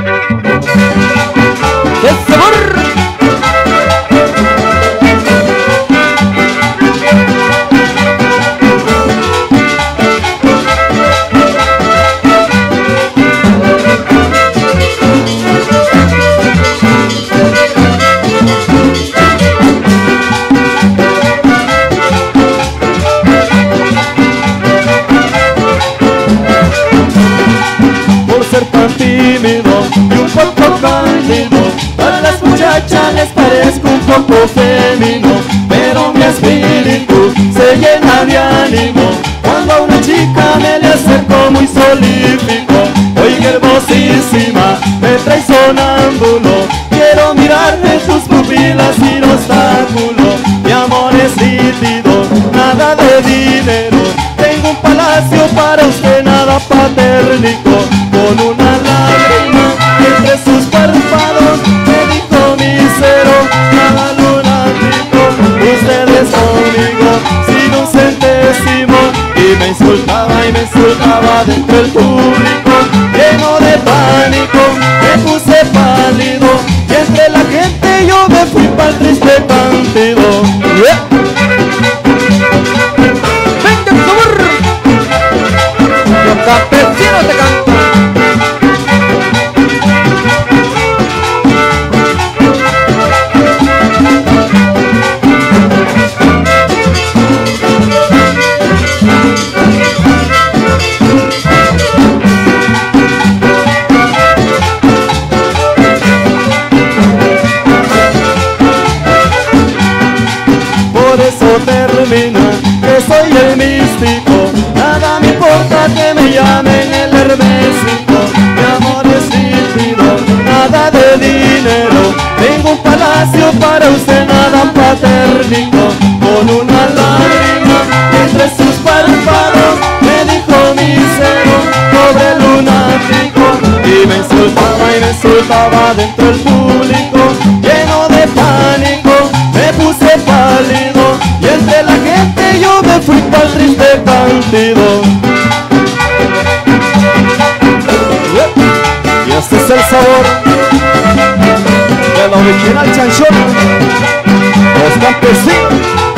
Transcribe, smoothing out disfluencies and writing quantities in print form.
¡Qué sabor! Ser tan tímido y un poco cándido, a las muchachas les parezco un poco femino, pero mi espíritu se llena de ánimo cuando a una chica me le acerco muy solífico. Oiga, hermosísima, me trae sonámbulo, quiero mirarte en tus pupilas sin obstáculo. Mi amor es nítido, nada de dinero, tengo un palacio para usted, nada patérnico. Con una lágrima entre sus párpados me dijo mísero, nada lunático, usted es conmigo sin un centésimo. Y me insultaba dentro del público, lleno de pánico, me puse pálido, y entre la gente yo me fui pa'l triste cantido. ¡Venga, por favor! Los campesinos te cantan. Por eso termina que soy el místico, nada me importa que me llamen el hermésico. Mi amor es nítido, nada de dinero, tengo un palacio para usted, nada patérnico. Con una lágrima entre sus párpados me dijo mísero, pobre lunático, y me insultaba dentro del público, lleno de pánico, me puse pálido, y entre la gente yo me fui pa'l triste cantido. Y este es el sabor de la original chanchona, los campesinos.